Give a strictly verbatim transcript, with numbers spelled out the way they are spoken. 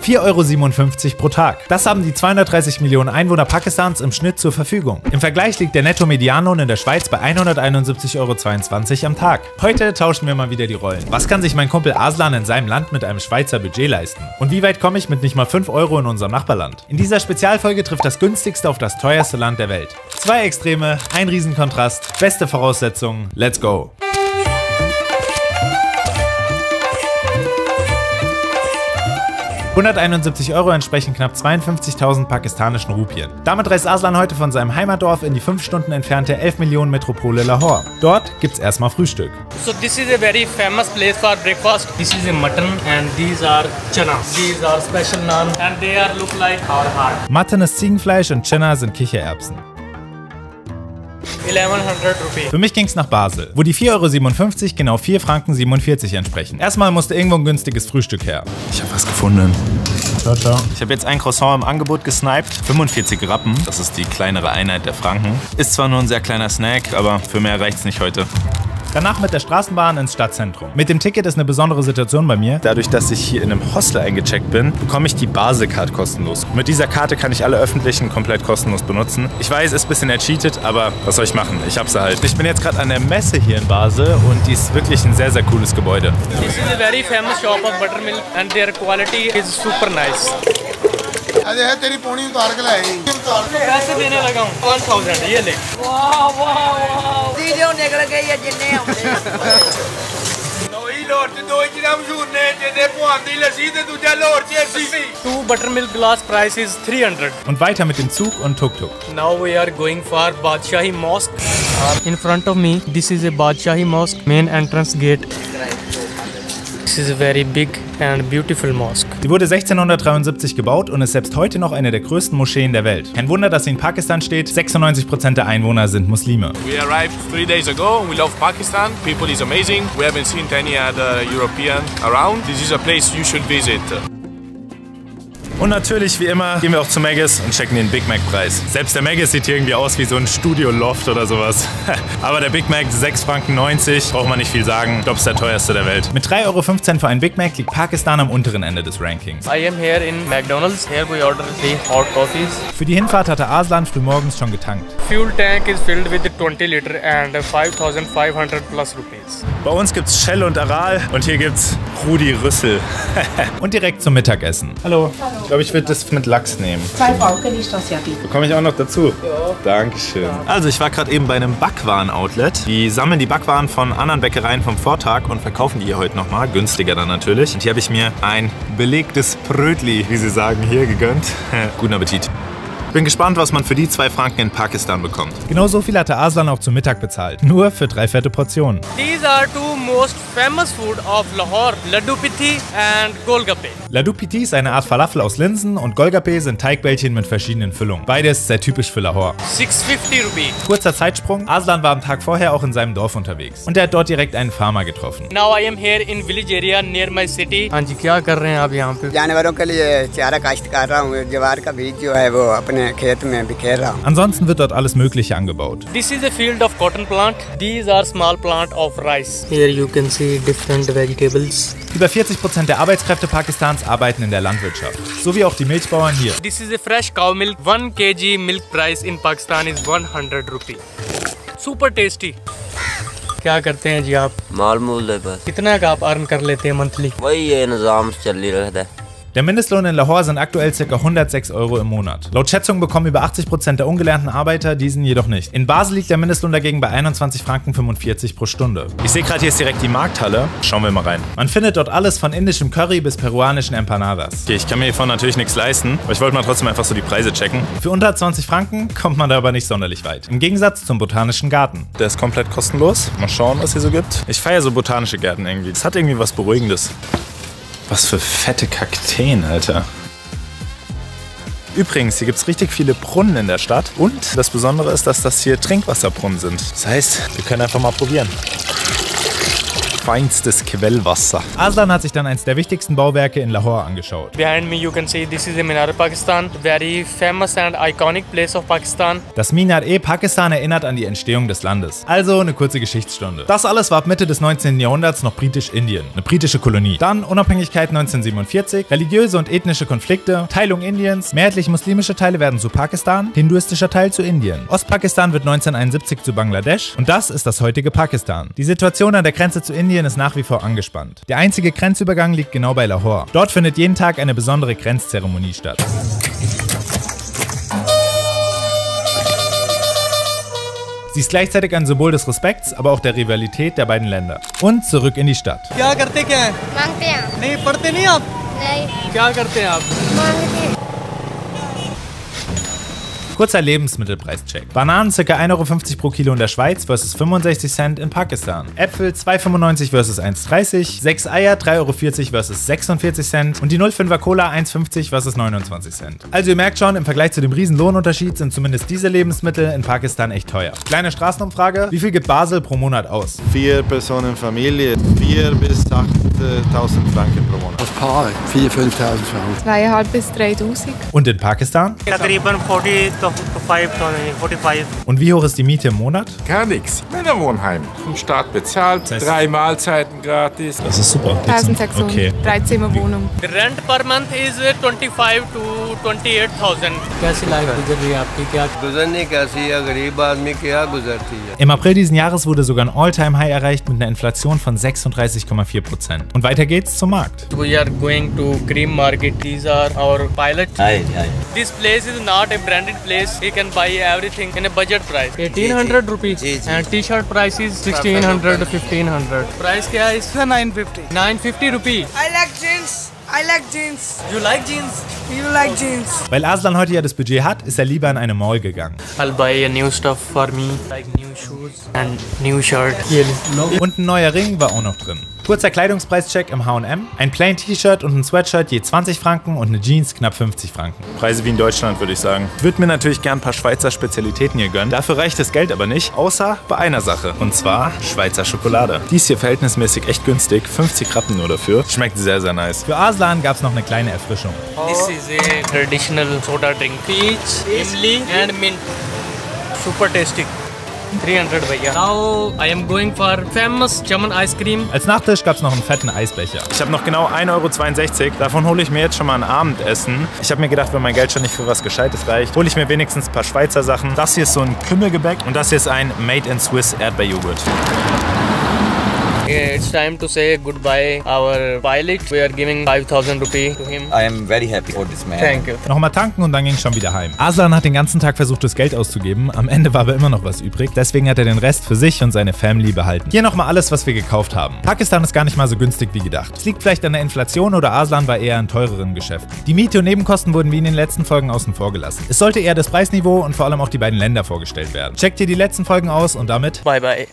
vier Euro siebenundfünfzig pro Tag. Das haben die zweihundertdreißig Millionen Einwohner Pakistans im Schnitt zur Verfügung. Im Vergleich liegt der Netto-Medianlohn in der Schweiz bei hunderteinundsiebzig Euro zweiundzwanzig am Tag. Heute tauschen wir mal wieder die Rollen. Was kann sich mein Kumpel Aslan in seinem Land mit einem Schweizer Budget leisten? Und wie weit komme ich mit nicht mal fünf Euro in unserem Nachbarland? In dieser Spezialfolge trifft das günstigste auf das teuerste Land der Welt. Zwei Extreme, ein Riesenkontrast, beste Voraussetzungen, let's go! hunderteinundsiebzig Euro entsprechen knapp zweiundfünfzigtausend pakistanischen Rupien. Damit reist Aslan heute von seinem Heimatdorf in die fünf Stunden entfernte elf Millionen Metropole Lahore. Dort gibt's erstmal Frühstück. So this is a very famous place for breakfast. This is a mutton and these are chana. These are special naan and they are look like our heart. Mutton ist Ziegenfleisch und Chana sind Kichererbsen. elfhundert Rupees. Für mich ging's nach Basel, wo die vier Euro siebenundfünfzig genau vier Franken siebenundvierzig entsprechen. Erstmal musste irgendwo ein günstiges Frühstück her. Ich habe was gefunden. Ciao, ciao. Ich habe jetzt ein Croissant im Angebot gesniped. fünfundvierzig Rappen, das ist die kleinere Einheit der Franken. Ist zwar nur ein sehr kleiner Snack, aber für mehr reicht's nicht heute. Danach mit der Straßenbahn ins Stadtzentrum. Mit dem Ticket ist eine besondere Situation bei mir. Dadurch, dass ich hier in einem Hostel eingecheckt bin, bekomme ich die Basel-Card kostenlos. Mit dieser Karte kann ich alle öffentlichen komplett kostenlos benutzen. Ich weiß, ist ein bisschen ercheatet, aber was soll ich machen? Ich hab's halt. Ich bin jetzt gerade an der Messe hier in Basel und die ist wirklich ein sehr, sehr cooles Gebäude. This is a very famous shop of buttermilk and their quality is super nice. तेरी pony उतार के लाई पैसे देने लगा हूँ one thousand ये ले वाह वाह वाह वीडियो निकल गई है जिन्ने Two buttermilk glass price is three hundred. Und weiter mit dem Zug und Tuk-Tuk. Now we are going for Badshahi Mosque. In front of me, this is a Badshahi Mosque, main entrance gate. This is a very big and beautiful mosque. Sie wurde sechzehnhundertdreiundsiebzig gebaut und ist selbst heute noch eine der größten Moscheen der Welt. Kein Wunder, dass sie in Pakistan steht. sechsundneunzig Prozent der Einwohner sind Muslime. We arrived three days ago. We love Pakistan. People is amazing. We haven't seen any other European around. This is a place you should visit. Und natürlich, wie immer, gehen wir auch zu Maggis und checken den Big Mac Preis. Selbst der Maggis sieht hier irgendwie aus wie so ein Studio-Loft oder sowas. Aber der Big Mac, sechs Franken neunzig, braucht man nicht viel sagen. Ich glaube, ist der teuerste der Welt. Mit drei Euro fünfzehn für einen Big Mac liegt Pakistan am unteren Ende des Rankings. I am here in McDonald's. Here we order three hot coffees. Für die Hinfahrt hatte Aslan frühmorgens schon getankt. Fuel tank is filled with twenty liter and five thousand five hundred plus rupees. Bei uns gibt's Shell und Aral und hier gibt's Rudi Rüssel. Und direkt zum Mittagessen. Hallo. Hallo. Ich glaube, ich würde das mit Lachs nehmen. Zwei Franken ist das ja bitte. Bekomme ich auch noch dazu? Ja. Dankeschön. Also ich war gerade eben bei einem Backwaren-Outlet. Die sammeln die Backwaren von anderen Bäckereien vom Vortag und verkaufen die hier heute nochmal. Günstiger dann natürlich. Und hier habe ich mir ein belegtes Brötli, wie sie sagen, hier gegönnt. Guten Appetit. Bin gespannt, was man für die zwei Franken in Pakistan bekommt. Genau so viel hatte Aslan auch zum Mittag bezahlt. Nur für drei fette Portionen. These are two most famous food of Lahore, Laddu Pithi and Golgappe. Laddu Pithi ist eine Art Falafel aus Linsen und Golgappe sind Teigbällchen mit verschiedenen Füllungen. Beides sehr typisch für Lahore. six fifty rupees. Kurzer Zeitsprung. Aslan war am Tag vorher auch in seinem Dorf unterwegs. Und er hat dort direkt einen Farmer getroffen. Now I am here in village area near my city. हाँ जी, क्या कर रहे हैं आप यहाँ पे? जानवरों के लिए चारा काश्त कर रहा हूँ। ज्वार का बीज जो है वो अपने खेत में बिखेर रहा हूँ। Ansonsten wird dort alles Mögliche angebaut. This is a field of cotton plant. These are small plant of rice. Here you can see different vegetables. Über vierzig Prozent der Arbeitskräfte Pakistans arbeiten in der Landwirtschaft. So wie auch die Milchbauern hier. This is a fresh cow milk. one kilogram milk price in Pakistan is one hundred rupees. Super tasty. क्या करते हैं जी आप? माल मूल है बस। कितना का आप अर्न कर लेते हैं मंथली? वही ये निज़ाम चल ही रहता है। Der Mindestlohn in Lahore sind aktuell ca. hundertsechs Euro im Monat. Laut Schätzung bekommen über achtzig Prozent der ungelernten Arbeiter diesen jedoch nicht. In Basel liegt der Mindestlohn dagegen bei einundzwanzig Franken fünfundvierzig pro Stunde. Ich sehe gerade, hier ist direkt die Markthalle. Schauen wir mal rein. Man findet dort alles von indischem Curry bis peruanischen Empanadas. Okay, ich kann mir hiervon natürlich nichts leisten, aber ich wollte mal trotzdem einfach so die Preise checken. Für unter zwanzig Franken kommt man da aber nicht sonderlich weit. Im Gegensatz zum Botanischen Garten. Der ist komplett kostenlos. Mal schauen, was hier so gibt. Ich feiere so botanische Gärten irgendwie. Das hat irgendwie was Beruhigendes. Was für fette Kakteen, Alter. Übrigens, hier gibt es richtig viele Brunnen in der Stadt. Und das Besondere ist, dass das hier Trinkwasserbrunnen sind. Das heißt, wir können einfach mal probieren. feinstes Quellwasser. Aslan hat sich dann eins der wichtigsten Bauwerke in Lahore angeschaut. Behind me you can see this is the Minar-e-Pakistan, very famous and iconic place of Pakistan. Das Minar-e-Pakistan erinnert an die Entstehung des Landes. Also eine kurze Geschichtsstunde. Das alles war ab Mitte des neunzehnten Jahrhunderts noch britisch-Indien, eine britische Kolonie. Dann Unabhängigkeit neunzehnhundertsiebenundvierzig, religiöse und ethnische Konflikte, Teilung Indiens, mehrheitlich muslimische Teile werden zu Pakistan, hinduistischer Teil zu Indien. Ostpakistan wird neunzehnhunderteinundsiebzig zu Bangladesch und das ist das heutige Pakistan. Die Situation an der Grenze zu Indien ist nach wie vor angespannt. Der einzige Grenzübergang liegt genau bei Lahore. Dort findet jeden Tag eine besondere Grenzzeremonie statt. Sie ist gleichzeitig ein Symbol des Respekts, aber auch der Rivalität der beiden Länder. Und zurück in die Stadt. क्या करते क्या हैं? मांगते हैं। नहीं पढ़ते नहीं आप? नहीं। क्या करते हैं आप? मांगते हैं। Kurzer Lebensmittelpreischeck. Bananen ca. ein Euro fünfzig pro Kilo in der Schweiz versus fünfundsechzig Cent in Pakistan. Äpfel zwei Euro fünfundneunzig versus eins Euro dreißig. sechs Eier drei Euro vierzig versus sechsundvierzig Cent. Und die null Komma fünfer Cola eins Euro fünfzig versus neunundzwanzig Cent. Also ihr merkt schon, im Vergleich zu dem riesen Lohnunterschied sind zumindest diese Lebensmittel in Pakistan echt teuer. Kleine Straßenumfrage. Wie viel gibt Basel pro Monat aus? Vier Personen Familie. vier bis achttausend Franken pro Monat. Das Paar. vier bis fünftausend Franken. zweitausendfünfhundert bis dreitausend. Und in Pakistan? तकरीबन forty to five thousand, forty-five. Und wie hoch ist die Miete im Monat? Gar nichts. Männerwohnheim. Vom Staat bezahlt. Das heißt, drei Mahlzeiten gratis. Das ist super. eintausendsechshundert. Okay. Dreizimmerwohnung. The rent per month is twenty-five to twenty-eight thousand. कैसी life गुजर रही है आपकी क्या? गुजरने कैसी है गरीब आदमी क्या गुजरती है? Im April diesen Jahres wurde sogar ein All-Time-High erreicht mit einer Inflation von sechsunddreißig Komma vier Prozent. Und weiter geht's zum Markt. We are going to Cream Market. These are our pilots. Hi, hi. This place is not a branded place. You can buy everything in a budget price. eighteen hundred rupees. And t-shirt price is sixteen hundred to fifteen hundred. Price क्या है इसका? nine fifty. nine fifty rupees. I like jeans. I like jeans. You like jeans? You like jeans. Weil Aslan heute ja das Budget hat, ist er lieber in eine Mall gegangen. I'll buy a new stuff for me, like new shoes and new shirt. Und ein neuer Ring war auch noch drin. Kurzer Kleidungspreischeck im H und M. Ein Plain T-Shirt und ein Sweatshirt je zwanzig Franken und eine Jeans knapp fünfzig Franken. Preise wie in Deutschland, würde ich sagen. Würde mir natürlich gern ein paar Schweizer Spezialitäten hier gönnen. Dafür reicht das Geld aber nicht, außer bei einer Sache. Und zwar Schweizer Schokolade. Die ist hier verhältnismäßig echt günstig. fünfzig Rappen nur dafür. Schmeckt sehr, sehr nice. Für Aslan gab es noch eine kleine Erfrischung. This is a traditional soda drink. Peach, imli and mint. Super tasty. three hundred भैया. Now I am going for famous German ice cream. Als Nachtisch gab es noch einen fetten Eisbecher. Ich habe noch genau ein Euro zweiundsechzig. Davon hole ich mir jetzt schon mal ein Abendessen. Ich habe mir gedacht, wenn mein Geld schon nicht für was Gescheites reicht, hole ich mir wenigstens ein paar Schweizer Sachen. Das hier ist so ein Kümmelgebäck und das hier ist ein Made in Swiss Erdbeerjoghurt. Yeah, it's time to say goodbye. Our pilot, we are giving five thousand rupees to him. I am very happy for this man. Thank you. Nochmal tanken und dann ging es schon wieder heim. Aslan hat den ganzen Tag versucht, das Geld auszugeben. Am Ende war aber immer noch was übrig. Deswegen hat er den Rest für sich und seine Family behalten. Hier nochmal alles, was wir gekauft haben. Pakistan ist gar nicht mal so günstig wie gedacht. Es liegt vielleicht an der Inflation oder Aslan war eher in teureren Geschäften. Die Miete und Nebenkosten wurden wie in den letzten Folgen außen vor gelassen. Es sollte eher das Preisniveau und vor allem auch die beiden Länder vorgestellt werden. Checkt ihr die letzten Folgen aus und damit Bye bye.